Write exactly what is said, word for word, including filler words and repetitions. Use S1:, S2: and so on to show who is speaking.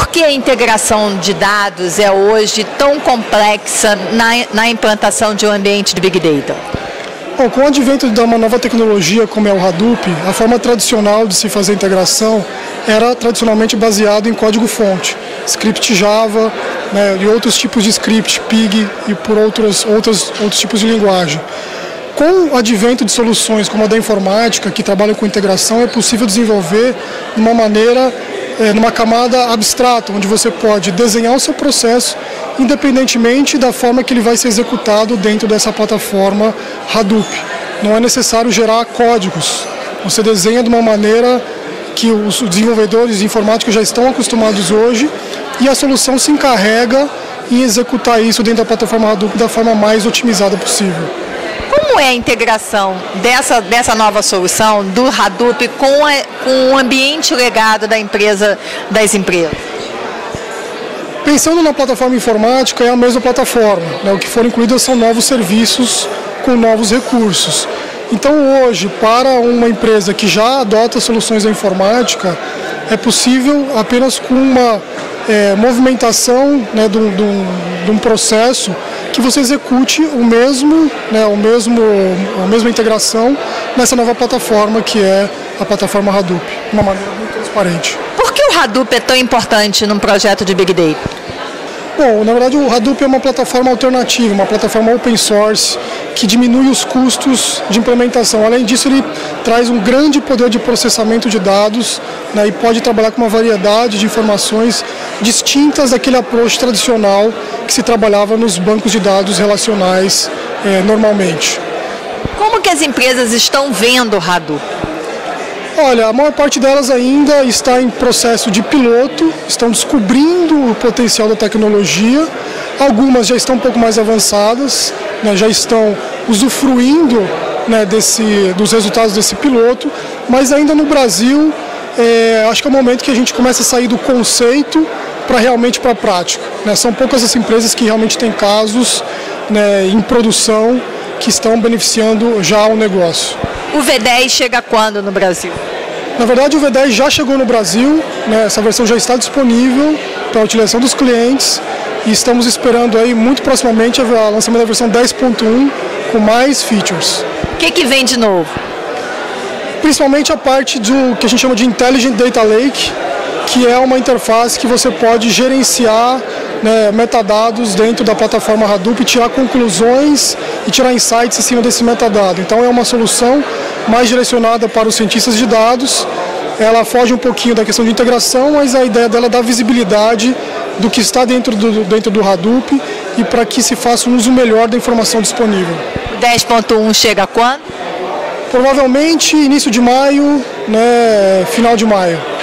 S1: que a integração de dados é hoje tão complexa na, na implantação de um ambiente de Big Data?
S2: Bom, com o advento de uma nova tecnologia como é o Hadoop, a forma tradicional de se fazer a integração era tradicionalmente baseado em código-fonte, script Java, né, e outros tipos de script, Pig e por outros, outros, outros tipos de linguagem. Com o advento de soluções como a da informática, que trabalham com integração, é possível desenvolver de uma maneira, é, numa camada abstrata, onde você pode desenhar o seu processo independentemente da forma que ele vai ser executado dentro dessa plataforma Hadoop. Não é necessário gerar códigos. Você desenha de uma maneira que os desenvolvedores de informática já estão acostumados hoje e a solução se encarrega em executar isso dentro da plataforma Hadoop da forma mais otimizada possível.
S1: Como é a integração dessa, dessa nova solução do Hadoop com, a, com o ambiente legado da empresa, das empresas?
S2: Pensando na plataforma informática, é a mesma plataforma, né? O que foram incluídos são novos serviços com novos recursos. Então hoje, para uma empresa que já adota soluções da informática, é possível apenas com uma é, movimentação, né, de, um, de, um, de um processo que você execute o mesmo, né, o mesmo, a mesma integração nessa nova plataforma que é a plataforma Hadoop, de uma maneira muito transparente.
S1: Por que o Hadoop é tão importante num projeto de Big Data?
S2: Bom, na verdade o Hadoop é uma plataforma alternativa, uma plataforma open source que diminui os custos de implementação. Além disso, ele traz um grande poder de processamento de dados, né, e pode trabalhar com uma variedade de informações distintas daquele approach tradicional que se trabalhava nos bancos de dados relacionais eh, normalmente.
S1: Como que as empresas estão vendo o Hadoop?
S2: Olha, a maior parte delas ainda está em processo de piloto, estão descobrindo o potencial da tecnologia. Algumas já estão um pouco mais avançadas, né, já estão usufruindo, né, desse, dos resultados desse piloto, mas ainda no Brasil, é, acho que é o momento que a gente começa a sair do conceito para realmente para a prática. Né? São poucas as empresas que realmente têm casos, né, em produção que estão beneficiando já o negócio.
S1: O V dez chega quando no Brasil?
S2: Na verdade, o V dez já chegou no Brasil, né? Essa versão já está disponível para a utilização dos clientes e estamos esperando aí muito proximamente o lançamento da versão dez ponto um com mais features.
S1: O que, que vem de novo?
S2: Principalmente a parte do que a gente chama de Intelligent Data Lake, que é uma interface que você pode gerenciar, né, metadados dentro da plataforma Hadoop, tirar conclusões e tirar insights em cima desse metadado. Então é uma solução mais direcionada para os cientistas de dados. Ela foge um pouquinho da questão de integração, mas a ideia dela é dar visibilidade do que está dentro do, dentro do Hadoop e para que se faça um uso melhor da informação disponível.
S1: dez ponto um chega quando?
S2: Provavelmente início de maio, né, final de maio.